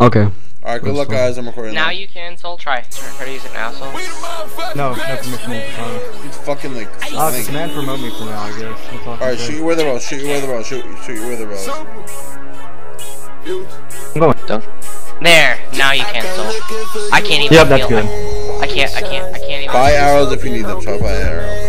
Okay. Alright, good luck, guys. I'm recording now. You cancel. Try to use it now, so. No permission. It's fucking like. Alex, man, promote me for now, I guess. Alright, shoot you with the ball. Shoot you with the ball. Shoot you with the ball. I'm going. Done. There. Now you cancel. I can't even. Yep, that's good. I can't even. Buy arrows if you need them. Try to buy arrows.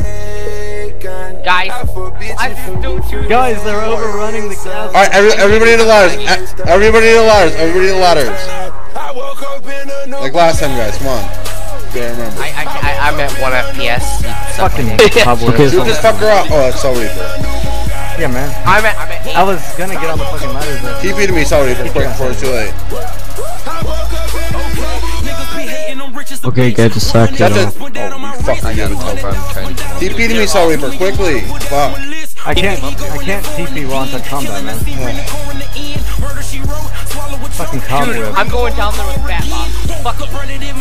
Guys, they're overrunning the castle. Alright, everybody to the ladders. Everybody to the ladders. Everybody to the ladders. Like last time, guys. Come on. Yeah, remember. I'm at 1 FPS. Fucking Okay, shoot this fucker up. Oh, that's Soul Reaper. Yeah, man. I'm at 8. I was gonna get on the fucking ladders though. TP to me, Soul Reaper, quick before it's too late. Okay, get a second. Oh, you fucking got it. TP to me, Soul Reaper, quickly. Fuck. I can't TP while I'm in combat, man. Fucking cobweb. I'm going down there with Fat Bob. Fuck you.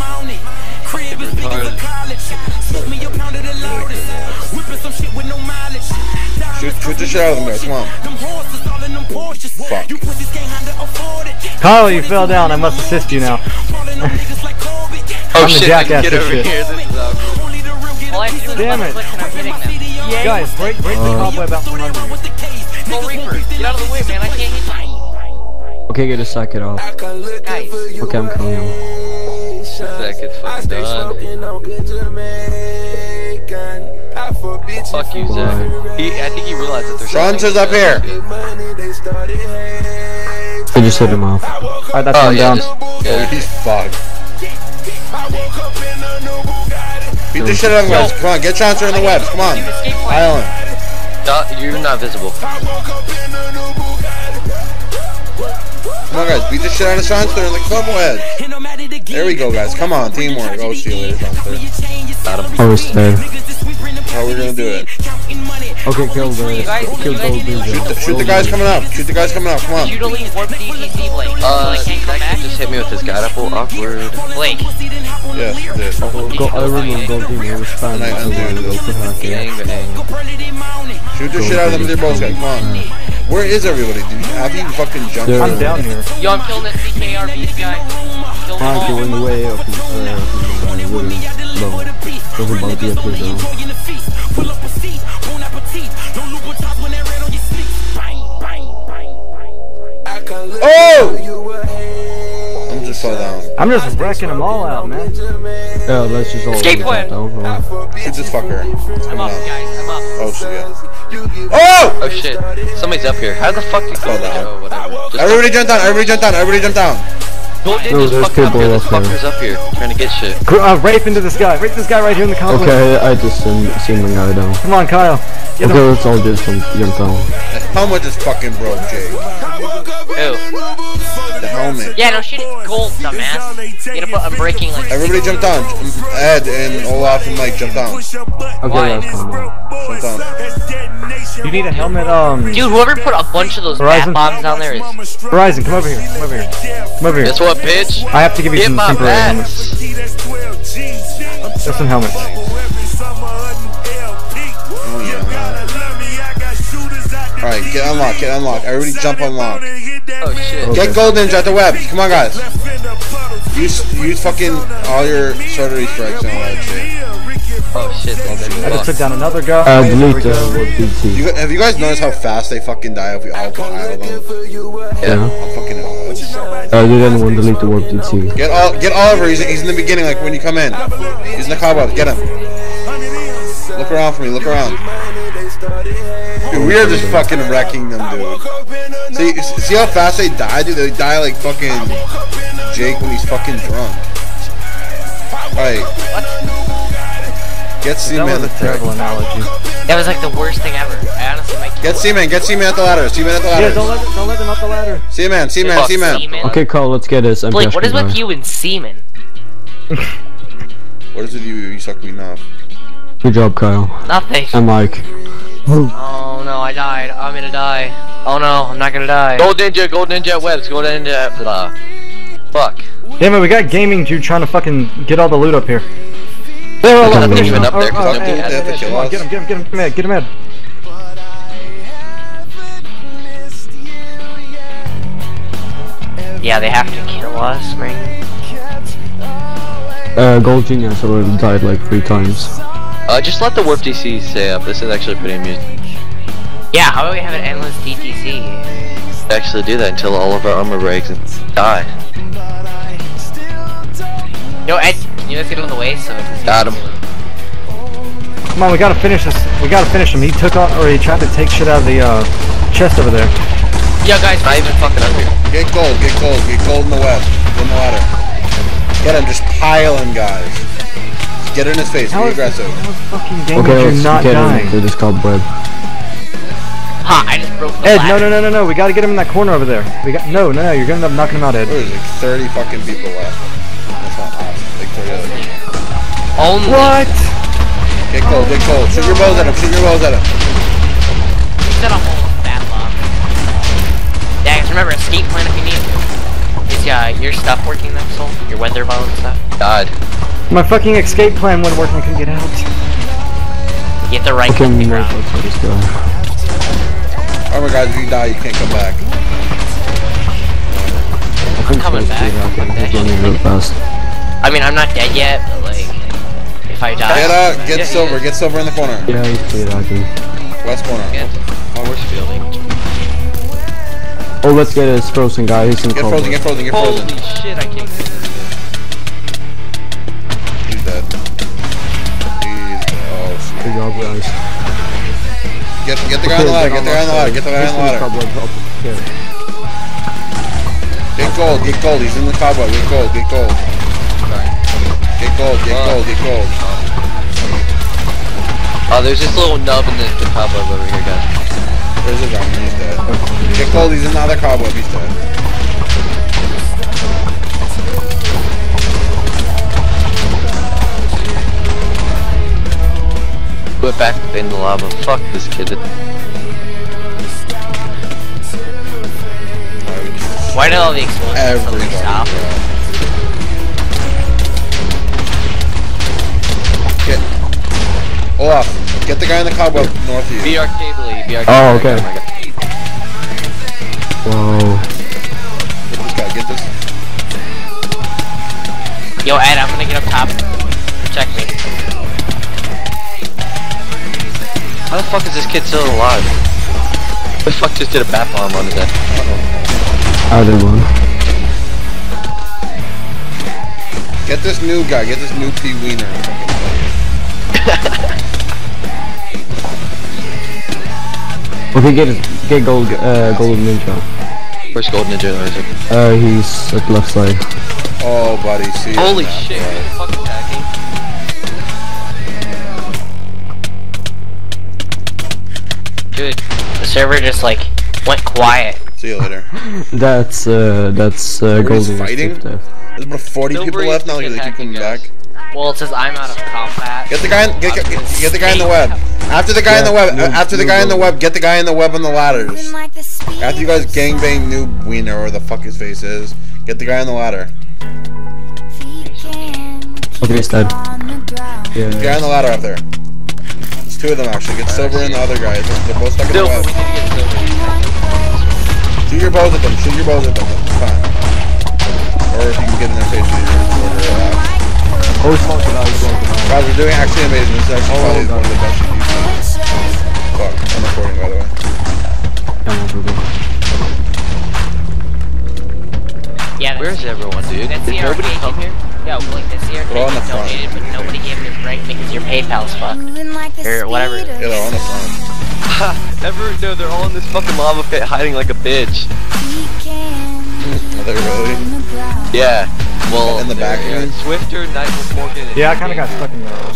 Shoot the shit out of them, guys. Come on. Fuck. Kyle, you fell down. I must assist you now. Oh I'm shit, the jackass get over shit. here. Damn it. Guys, break the cobweb out from under you. Soul Reaper, get out of the way, man. I can't hit you. Okay, get a second off. Guys. Okay, I'm coming. That gets fucking done. Fuck you, Zach. I think he realized that there's Sean's up here. I just hit him off. Alright, that's one down. Oh, he's fucked. Beat the shit out of him, guys. Come on, get Chancellor in the webs. Come on. Island. You're not visible. Come on, guys. Beat the shit out of Chancellor in the club head. There we go, guys. Come on. Teamwork. Oh, see you later, Chancellor. Got him. I was dead. How are we gonna do it? Okay, kill gold dude. Shoot the guys coming up. Shoot the guys coming up. Come on. You delete warp DTC, Blake. Can't come back. Just hit me with his god apple. Awkward. Blake. Yes, you did. I remember gold dude. It was fun. Bang, bang. Shoot the shit out of them with your bows, guys. Come on. Where is everybody, dude? Have you fucking jumped? I'm down here. Yo, I'm killing that CKRB guy. Killing them all. You're in the way of doesn't bump you up here though. Oh! I'm just fell down. I'm just wrecking them all out, man. Yeah, let's just all Escape plan. Shoot this fucker. I'm up, guys. I'm up. Oh shit, yeah. Oh! Oh shit. Somebody's up here. How the fuck did you go down? Oh, whatever. Everybody jump down. Everybody jump down. Everybody jump down. Gold No, Ninja's there's fucking up people here. This up there. fucker's up here. Trying to get shit. Rafe into this guy. Rafe this guy right here in the cobweb. Okay, I just seen the guy down. Come on, Kyle. Get Okay, him. let's all just jump down. The helmet just fucking broke, Jake. Ew. The helmet. Yeah, no shit, it's gold, dumbass. You gotta put unbreaking like. Everybody jump down. Ed and Olaf and Mike jump down. Okay, that's fine. Jump down. You need a helmet, Dude, whoever put a bunch of those bat Horizon. bombs down there is. Horizon, come over here. Come over here. Come over here. Guess what, bitch? I have to give you Get some my temporary helmets. bats. There's some helmets. Oh yeah. Alright, get unlocked. Get unlocked. Everybody jump unlock. Oh shit. Okay. Get gold ninja at the webs. Come on, guys. Use fucking all your sorcery strikes and all that shit. Oh shit. I just took down another guy. Delete the PT. Have you guys noticed how fast they fucking die if we all pile them? Yeah. I'm fucking You didn't want to delete the warp PT. Get Oliver. He's in the beginning, like when you come in. He's in the cobweb. Get him. Look around for me. Look around. Dude, we are just fucking wrecking them, dude. See how fast they die, dude? They die like fucking Jake when he's fucking drunk. Alright. Get Seaman. That was a terrible analogy. That was like the worst thing ever. I honestly might kill Get Seaman. Get Seaman at the ladder. Seaman at the ladder. Yeah, don't let them up the ladder. Seaman. Fuck Seaman. Okay, Carl, let's get this. Blake, what is with you and semen? What is it you suck me off? Good job, Kyle. Nothing. And Mike. Oh no, I died. I'm gonna die. Oh no, I'm not gonna die. Gold Ninja webs. Gold Ninja. Blah. Fuck. Damn it, we got gaming dude trying to fucking get all the loot up here. Nothing's been up there because Ed, nobody Ed, had Ed, it. Come on, get him, Ed. Yeah, they have to kill us, man. Gold Genius already died like 3 times. Just let the warp DC stay up. This is actually pretty amusing. Yeah, how about we have an endless DTC? Actually do that until all of our armor breaks and die. Yo, Ed, can you let's get out of the way so it can see? Got him. Come on, we gotta finish this. We gotta finish him. He took off, or he tried to take shit out of the chest over there. Yo, guys, Not even fucking up here. Get gold, get gold, get gold in the west. In the ladder. Get him, just piling guys. Just get in his face, be aggressive. How is fucking game Okay, you're let's not get dying? into this cobweb. Ha, I just broke the Ed, ladder. no, we gotta get him in that corner over there. We got no, you're gonna end up knocking him out, Ed. There's like 30 fucking people left. That's not awesome. Like 30 other people. Only. What? Get gold, get gold. Shoot your bows at him, shoot your bows at him. You said I'm almost that long. Yeah, guys, remember, escape plan if you need to. Is your stuff working though, Soul? Your weather bow and stuff? God. My fucking escape plan wouldn't work and I couldn't get out. Get the right Okay, click let's around. try this guy. Alright guys, if you die, you can't come back. I'm coming back. Fuck that He's running shit. real fast. I mean, I'm not dead yet, but like, if I die. Get silver in the corner. Yeah, he's clear hacking. West corner. Oh, we're fielding. Oh, let's get this frozen guy. He's in Get cobweb. frozen, get frozen, get frozen. Holy shit, I can't get this. He's dead. Oh shit. Good job, guys. Get the guy on the ladder, get the guy on the ladder, get the guy on the ladder. Get gold, he's in the cobweb, get gold. Get gold, get gold. Oh, there's this little nub in the cobweb over here, guys. There's a guy, he's dead. Get gold, he's in the other cobweb, he's dead. Put back in the lava. Fuck this kid. Why did all the explosions suddenly Everybody. stop? Get Olaf, get the guy in the cobweb north of you. BRK, BRK. Oh, okay. Oh my God. Whoa. Get this guy, get this. Yo, Ed, I'm gonna get up top. Protect me. How the fuck is this kid still alive? Who the fuck just did a bat bomb onto that? I did one. Get this new guy, get this new P Wiener. Okay, get gold, golden ninja. Where's Gold Ninja? He's at left side. Oh buddy, see you. Holy shit, who the fuck attacking? Dude, the server just like went quiet. See you later. That's golden fighting? death. There's about 40 people Nobody left now, is they keep coming back. Well, it says I'm out of combat. Get the guy in, get the guy in the web. After the guy in the web, after the guy in the web, get the guy in the web on the ladders. After you guys gangbang Noob Wiener or the fuck his face is, get the guy on the ladder. Okay, he's dead. The guy Yeah. on the ladder up there. There's 2 of them actually. Get Silver and the other guy. They're both stuck in the Silver, web. we need to get Silver. Shoot your bows at them. Shoot your bows at them. That's fine. Or if you can get in their face with your order. Oh, he's fucking out. He's fucking out. Guys, we're doing actually amazing. This is actually probably one of the best shit you've seen. Fuck, I'm recording by the way. Yeah, Where's everyone, dude? That's Did the nobody arcade. come here? Yo, like this year, We're all in the front. donated, but nobody gave him his rank because your PayPal's fucked. Or whatever. Yeah, they're on the front. No, they're all in this fucking lava pit hiding like a bitch. Are they really? Yeah. Well, In the back, they're yeah. Swifter, Nightwolf, Morgan, and Yeah, I kinda got stuck in there.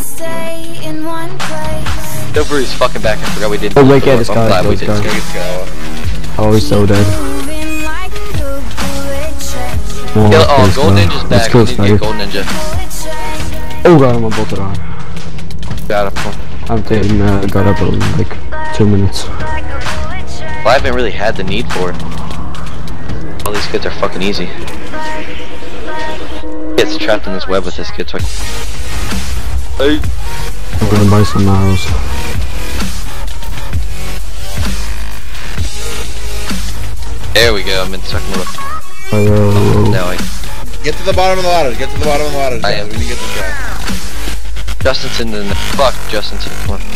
Silver is fucking back. I forgot we did. Oh, wait, yeah, this I'm guy, glad we this did. guy. Get this guy off. Oh, he's so dead. Oh, Oh, Gold Ninja's Let's back. kill We this need to get guy. Gold Ninja. Oh god, I'm about to die. Got him. I'm taking, got up in like 2 minutes. Well, I haven't really had the need for it. All these kids are fucking easy. Gets trapped in this web with this kid. So hey. I'm gonna buy some arrows. There we go. I'm in stuck in the web. No, I Get to the bottom of the ladder. Get to the bottom of the ladder. I am. We need to get this guy. Justin's in the fuck Justin's. Come on.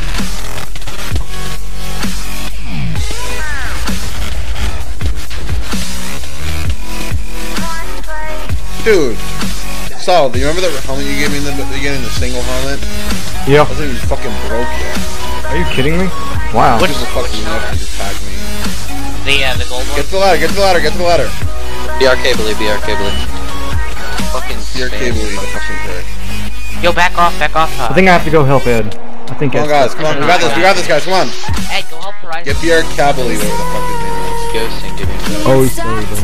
Dude. Saul, do you remember that helmet you gave me in the beginning? The single helmet? Yeah. It wasn't even fucking broke yet. Are you kidding me? Wow. People fucking up and just tag me. The gold one? Get to the ladder. Get to the ladder. Get to the ladder. BR Cably, BR Cably. Fucking Your cable, you fucking prick. Yo, back off. I think I have to go help Ed. I think Come on, guys. Come on. We got this. We got this, guys. Come on. Ed, go help Horizon. Get Pierre Cabally, whatever the fuck his name is. Ghost and give me Oh, he's sorry, bro.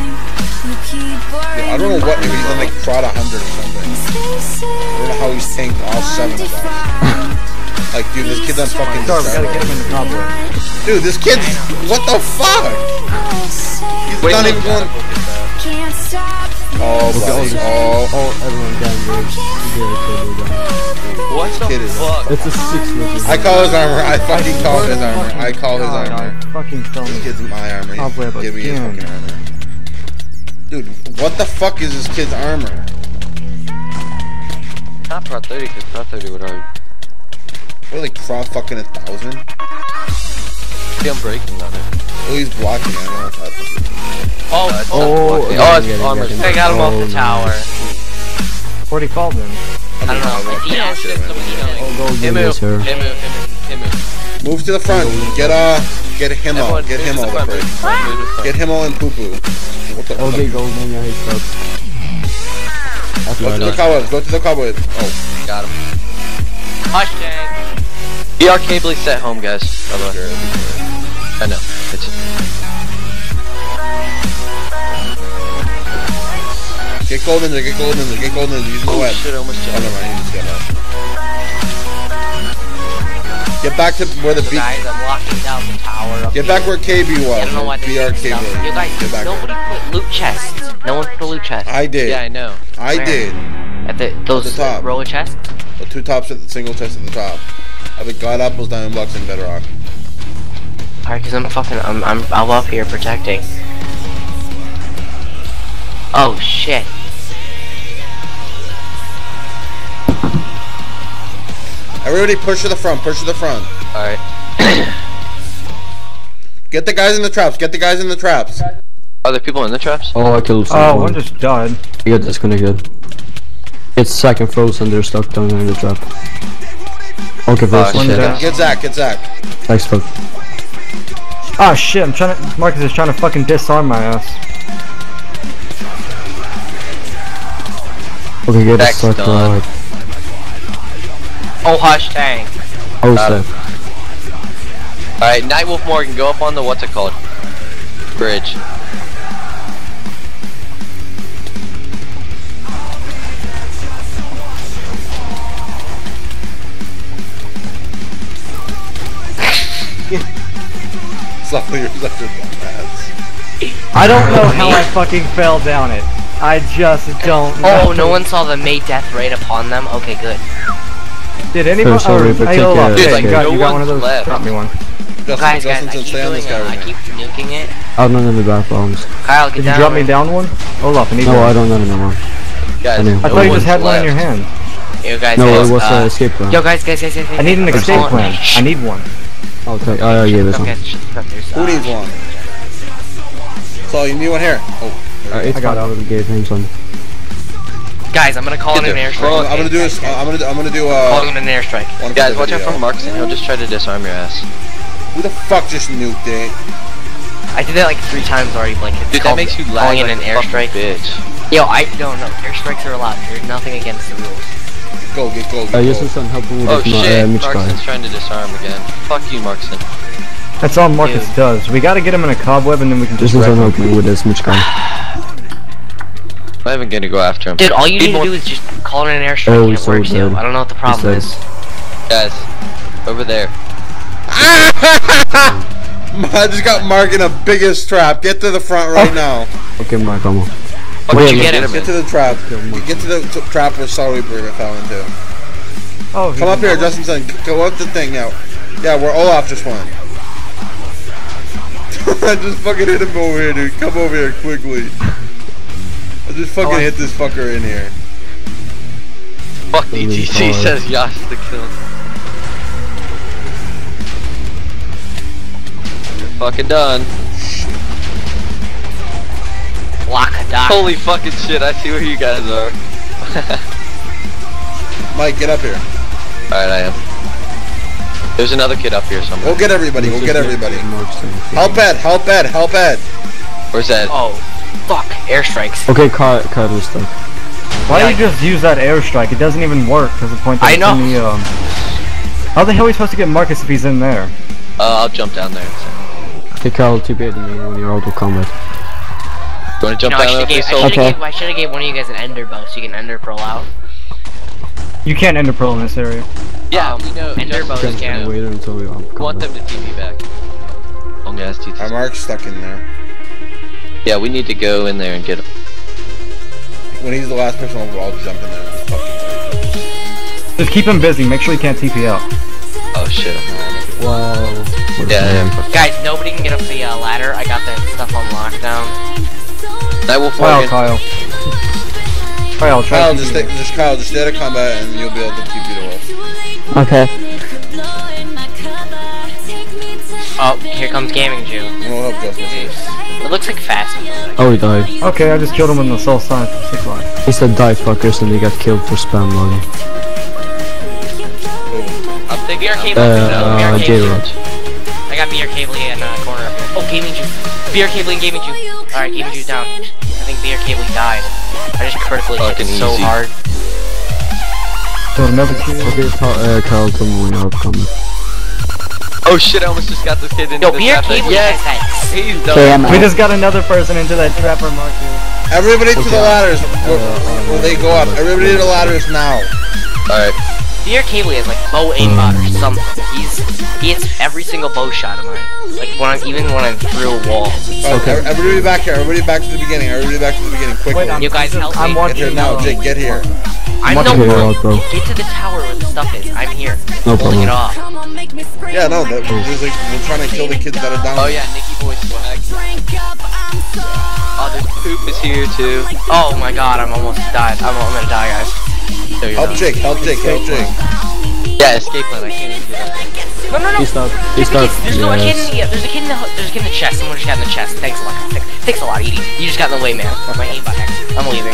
I don't know what, maybe he's on like Prod 100 or something. I don't know how he's tanked all 7 of us. Like, dude, this kid's on fucking Sorry, we gotta get him in the cobweb. Dude, this kid's, what the fuck? He's not even going. Oh, buddy. Oh, everyone down there. What the Kid is- fuck? It's a 6 with I call his armor. I fucking call his armor. I call his armor. Fucking tell This me. kid's my armor. Cobweb Give me his again. fucking armor. Dude, what the fuck is this kid's armor? Not Prod 30, because Prod 30 would already What, like Prod fucking 1,000? be unbreaking on it. Oh, he's blocking. I don't know what that is. Oh, It's armor. I got him off the tower. What do you call them? I don't know. If he has it, somebody knows. Oh, go Himu, get this, sir. Himu. Move to the front. Get him all. Get him all the first. Get him all and poo poo. What the fuck? Okay, gold man, yeah, he's stuck. That's Go to the right. cobwebs. Go to the cobwebs. Oh, Got him. Hush, Dang. BR Cably set home, guys. By the way. I know. It's get gold in there. Get gold in there. Get gold in there. Use the web. shit, I almost Oh, jumped. never mind. You just get up. Get back to where the So B. guys, I'm locking down the tower. Up Get here. back where KB was. I don't know why they BR did KB. stuff. You guys, Get back nobody there. put loot chests. No one put a loot chest. I did. Yeah, I know. I Where? did. At those At the top. row of chests. The 2 tops at the single chest at the top. I have God apples, diamond blocks, and bedrock. Alright, cause I'm up here protecting. Oh shit. Everybody push to the front. Push to the front. Alright. Get the guys in the traps. Get the guys in the traps. Are there people in the traps? Oh, I killed Oh, someone. one just died. He got disconnected. It's second frozen, they're stuck down there in the trap. Okay, first. One shit. down. Get Zach. Get Zach. Thanks, fuck. Oh shit, Marcus is trying to fucking disarm my ass. Okay, get Back's us stuck. done. Right. Oh hush, Tank. Oh, Got it. stuck. Alright, Nightwolf Morgan, go up on the what's it called? Bridge. Slowly, you're such a dumbass. I don't know how I fucking fell down it. I just don't know. Oh, no one saw the May death right upon them? Okay, good. Did anybody? Oh, sorry, but take care. Dude, okay, like, you got no one of one's those. left. Drop me one. Guys, I Justin, keep stay on doing this it. guy I with me. keep nuking it. I don't know any back bombs. Kyle, get Did you down. drop me down one? Olaf, I need No, one. I don't know anymore. Guys, I know. I no thought you one's just had one in left. your hand. You guys, No, guys, it was an escape plan. Yo, guys. I need an I'm escape calling- plan. I need one. Okay, oh, yeah, this one. Okay, shut the fuck, there's, Who needs one? So you need one here. Oh. It's I got fine, it. already gave him some. Guys, I'm gonna call in an Get airstrike. I'm gonna do this. I'm gonna do Calling in an airstrike. one for Guys, the watch out video. for Marcus and he'll just try to disarm your ass. Who the fuck just nuked it? I did that like 3 times already, Blanket. Dude, that makes you lag calling in like an a fucking airstrike. bitch. Yo, I don't know. Airstrikes are allowed. There's nothing against the rules. Go, get gold. Get Yes, gold. son, help him with Oh my shit, Mitch guy. Markson's trying to disarm again. Fuck you, Markson. That's all Marcus Dude. does. We gotta get him in a cobweb and then we can This just is wreck son, him. help me with this Mitch guy. I'm even gonna go after him. Dude, all you need to more- do is just call in an airstrike Oh, and he's it so works, yo. dead. I don't know what the problem He's is. Guys, over there. I just got Mark in a biggest trap. Get to the front right now. Okay, Mark, come on. Fuck Where'd you, you get him? Get to the trap. Get to the trap where Soul Reaper fell into. Oh, Come up here, Justin. Son. Go up the thing now. Yeah, where Olaf just went. I just fucking hit him over here, dude. Come over here quickly. I just fucking hit this fucker in here. Fuck DTC says Yash the kill. You're fucking done. Holy fucking shit, I see where you guys are. Mike, get up here. Alright, I am. There's another kid up here somewhere. We'll get everybody, we'll get everybody. Help Ed, help Ed, help Ed. Where's Ed? Oh, fuck. Airstrikes. Okay, Kyle is stuck. Why don't you just use that airstrike? It doesn't even work because the point that I know. it's in the, How the hell are we supposed to get Marcus if he's in there? I'll jump down there. Okay, Kyle, TP to me when you're out of combat. You wanna jump No, down there? I should have gave one of you guys an ender bow so you can ender pearl out. You can't ender pearl in this area. Yeah, we know. Ender bows Can can. wait until we We want them to TP back. Long ass TP. Our Mark's stuck in there. Yeah, we need to go in there and get him. When he's the last person over, I'll jump in there and just fucking... Just keep him busy. Make sure he can't TP out. Oh shit, I'm on it. Wow. Yeah. Guys, nobody can get up the ladder. I got that stuff on lockdown. I will Wow, forget. Kyle. Kyle, try Kyle, to TP. just stay out of combat and you'll be able to TP the wall. Okay. Oh, here comes Gaming Jew. And we'll help Justin. It looks like fast. Oh, he died. Okay, I just killed him with an assault sign for 6 life. He said die fuckers and he got killed for spam logging. I'm thinking BR cable. J-Rod. I got BR cable in corner up here. Oh, Gaming Jew. BR cable and Gaming Jew. Alright, Gaming Jew's down. I think BR cable died. I just critically hit Fucking so easy. hard. So another kill. Okay, Kyle, tell me when you're out of combat. Oh shit, I almost just got this kid into Yo, the BR trap. cable Yes, has that. he's Okay, done. I'm We out. just got another person into that trapper marker. Everybody to the ladders where they go up. Everybody to the ladders now. Alright. BR cable has like bow aimbot or something. He hits every single bow shot of mine. Like even when I'm through a wall. Okay. Everybody back here. Everybody back to the beginning. Everybody back to the beginning. Quickly. Wait, You guys help I'm me. Get here watching now, Jake. Get here. I'm Okay, no you're out, bro. Get to the tower where the stuff is. I'm here. No Holding it problem. off. Yeah, no, there's like we're trying to kill the kids that are down. Oh yeah, Nicky Boy swag. Oh, there's Poop is here too. Oh my god, I'm almost died. I'm gonna die, guys. There you Help go. Jake. Help Jake. Help Jake. Yeah, escape plan. I can't even do that. No. He stopped. He There's a stopped. kid. There's a kid in the chest. Someone just got in the chest. Thanks a lot. Thanks a lot, Edie. You just got in the way, man. My aimbot X. I'm leaving.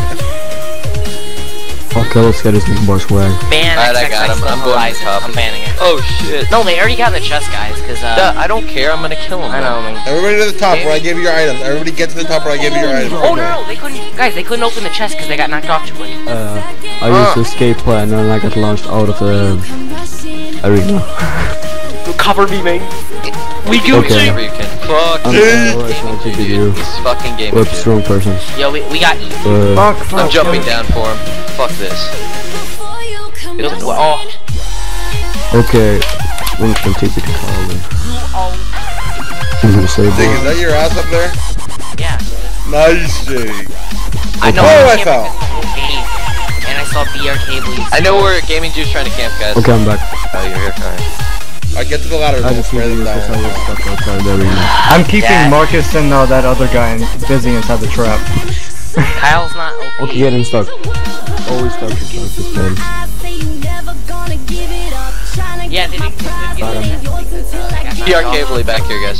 Okay, let's get his big boy swag. Ban Alright, I got him. I'm going to Horizon. top. I'm banning it. Oh shit. No, they already got in the chest, guys. Cause I don't care. I'm gonna kill him. I know. Man. Everybody to the top where I gave you your items. Everybody get to the top where I gave you your items. Oh no, they couldn't. Guys, they couldn't open the chest because they got knocked off too quick. I used the escape plan and I got launched out of the arena. Cover me, man. We do Okay. Whenever you can. Fuck. I'm alright, I'll TP you. This fucking game. Whoops, wrong person. Yo, we got E. Fuck, I'm jumping down for him. Fuck this. It's annoying. Oh, Okay, I'm gonna TP to Kyle then. I'm gonna say Jake, is bye. that your ass up there? yeah. Nice, Jake. I know. Oh, I can't fell. miss the whole game. And I saw BR cable. I know where Gaming Jew's trying to camp, guys. Okay, I'm back. Oh, you're here. Alright. I get to the ladder. I Don't just spray need them you because I was down. stuck outside the arena. I'm keeping Yeah. Marcus and that other guy busy inside the trap. Kyle's not OP. Okay, get him stuck. Always stuck inside this man. Yeah, they didn't get the PR cable back here, guys.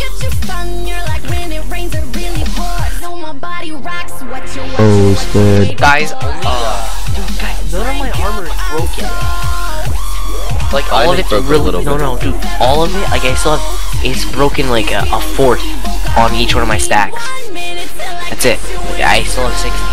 Oh, it's dead. Guys, only dude, guys, none of my armor is broken. Like all of Mine is it's broken a really little no, bit. dude. All of it, like I still have, it's broken like a fourth on each one of my stacks. That's it. I still have 16.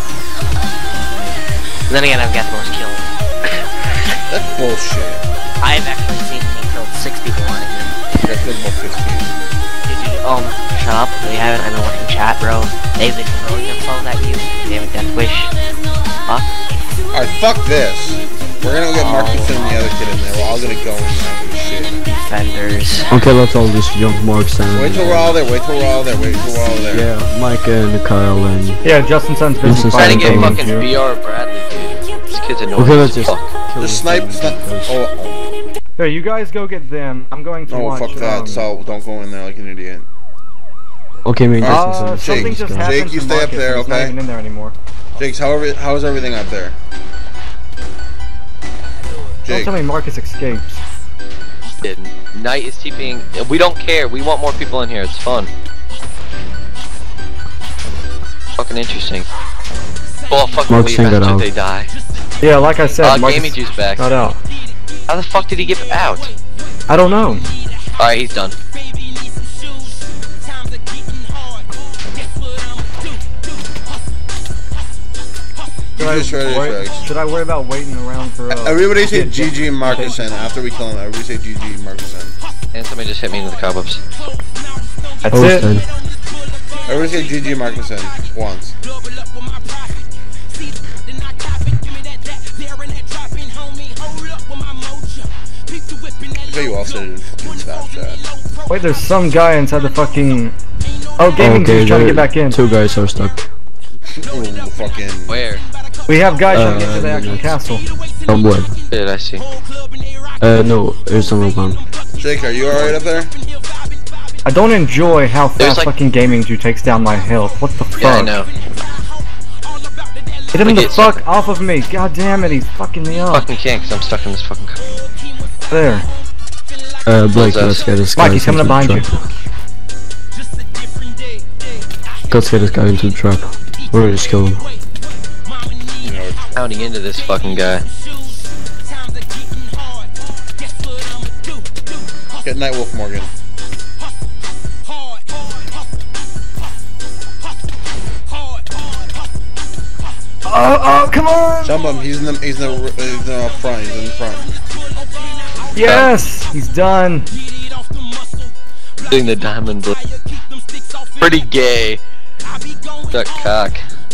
Then again, I've got the most kills. That's bullshit. I've actually seen me kill 6 people on it. That's good about 15. Dude, shut up. They haven't. I've been watching chat, bro. They've been throwing themselves at you. They have a death wish. Fuck. Alright, fuck this. We're gonna get Marcus and the other kid in there. We're all gonna go in there and shit. Defenders. Okay, let's all just jump marks and... Wait till we're all there. Wait till we're all there. Wait till we're all there. Yeah, Mike and Kyle and... Yeah, Justin Sun's busy Justin Trying to get Thank fucking you. BR Bradley, dude. This kid's annoying. Okay, let's as just... fuck. kill The this snipe. thing because- Oh, Here, you guys go get them. I'm going to no, watch. fuck that. So don't go in there like an idiot. Okay, man. Something just happened. Jake, you to stay up Marcus, there, and he's not okay? even in there anymore. Jake's, how's everything up there? Don't Jake. tell me Marcus escapes. Knight is TPing. We don't care. We want more people in here. It's fun. Fucking interesting. Well, fucking Marcus leave got after out. they die. Yeah, like I said, Marcus Gaming Juice back. got out. How the fuck did he get out? I don't know. Alright, he's done. Should I worry about waiting around for? Everybody say GG Marcuson after we kill him. Everybody say GG Marcuson. And somebody just hit me into the cobwebs. That's Oh, it. dead. Everybody say GG Marcuson once. I bet you all said it in fucking Snapchat. Wait, there's some guy inside the fucking. Oh, gaming dude's trying to get back in. 2 guys are stuck. Oh, fucking. Where? We have guys trying to get to the actual that's- castle. Oh boy. Did I see? No, there's no one. Jake, are you alright up there? I don't enjoy how There's fast like- fucking gaming dude takes down my health. What the fuck? Yeah, I know. Get him Like the it's- fuck off of me! God damn it, he's fucking me up. Fucking can't, cause I'm stuck in this fucking car. There. Blake, What's let's up? get this guy Mike, he's into coming the up behind trap. Let's get this guy into the trap. We're gonna just kill him. You know, Pounding into this fucking guy. get Nightwolf Morgan. Oh, come on! Jump him. He's in the front. He's in the front. Yes! He's done. Doing the diamond blade. Pretty gay. That cock.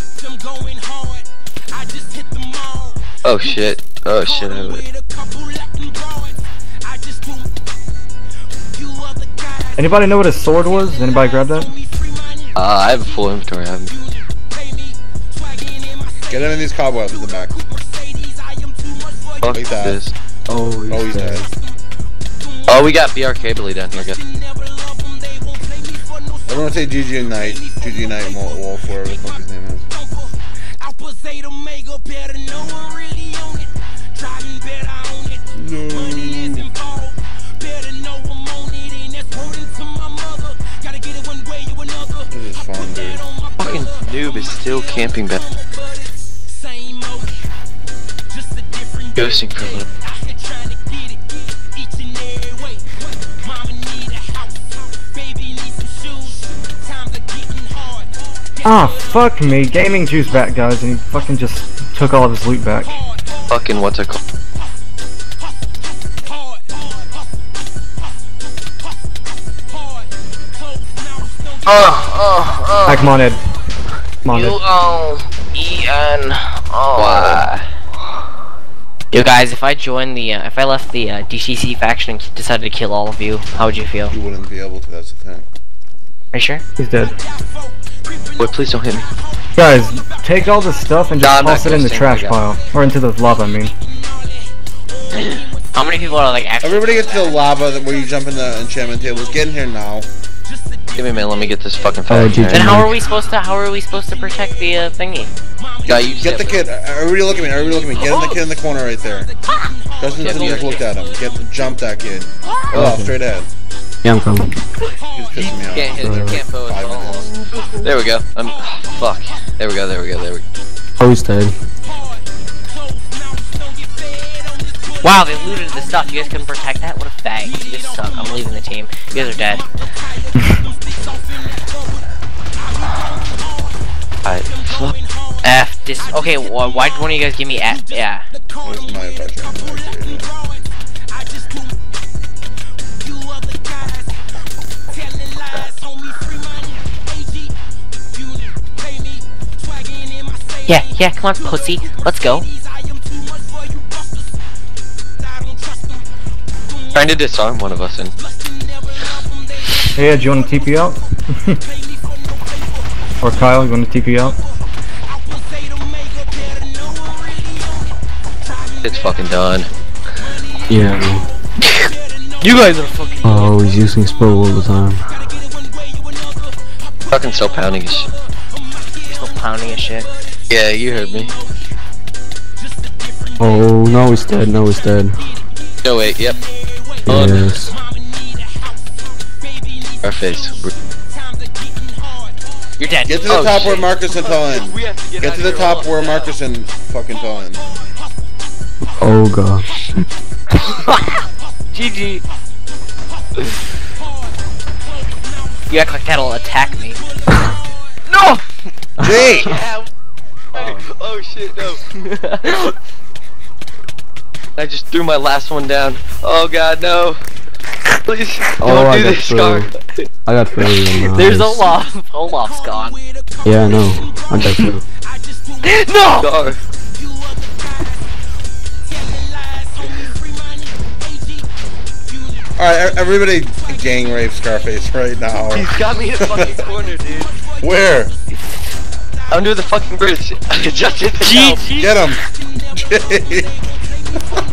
Oh shit. Oh shit, I would. Anybody know what his sword was? Anybody grab that? I have a full inventory. I haven't. Get him in these cobwebs in the back. Fuck Like that. this. Oh, He's dead. Oh, we got BRK Billy down here, guys. Everyone say GG and Knight. GG Knight and Wolf, whatever the fuck his name is. This is fun, dude. Fucking noob is still camping back. Ghosting for a little. Ah, fuck me. Gaming juice back, guys, and he fucking just took all of his loot back. Fucking what's it called? Alright, come on, Ed. Come on, Ed. Why? Yo guys, if I joined the, if I left the DCC faction and decided to kill all of you, how would you feel? You wouldn't be able to, that's the thing. Are you sure? He's dead. Wait, please don't hit me. Guys, take all this stuff and Nah, just I'm not toss it in the ghosting, trash I got pile. Or into the lava, I mean. How many people are like actually? Everybody get to the lava where you jump in the enchantment tables. Get in here now. Give me a minute, let me get this fucking Oh, faction. GG. Then how are we supposed to protect the thingy? Guy, you Get the kid. Everybody look at me. Everybody look at me. Get in the kid in the corner right there. Justin Yeah, just BRK. looked at him. Jump that kid. Oh, straight ahead. Yeah, I'm coming. He's pissing me off. Can't hit, you can't bow at 5 all. minutes. There we go. Fuck. There we go, there we go, there we go. Oh, he's dead. Wow, they looted the stuff. You guys couldn't protect that? What a fag. You guys suck. I'm leaving the team. You guys are dead. Alright, flip. F this. Okay, why did one of you guys give me F? Yeah. That was my faction. I created it. Yeah, come on, pussy. Let's go. Trying to disarm one of us and Hey, Ed, do you want to TP out? Or Kyle, you want to TP out? it's fucking done. Yeah. You guys are fucking. Oh, he's using spell all the time. Fucking still pounding his shit. You're still pounding his shit. Yeah, you heard me. Oh, no, he's dead. No, he's dead. No, wait, yep. Yes. Our face. You're dead. Get to the top where Marcus and fell in. We have to Get to the top where Marcus and fucking fell in. Oh, God. GG. You act like that'll attack me. No! Jay! Oh shit, no. I just threw my last one down. Oh god, no. Please don't do this, Scar. I got through. There's Olaf. Olaf's gone. Yeah, I know. I got through. No! Scar. Alright, everybody gang rape Scarface right now. He's got me in a fucking corner, dude. Where? Under the fucking bridge. I just hit the GG. Get him! Jay!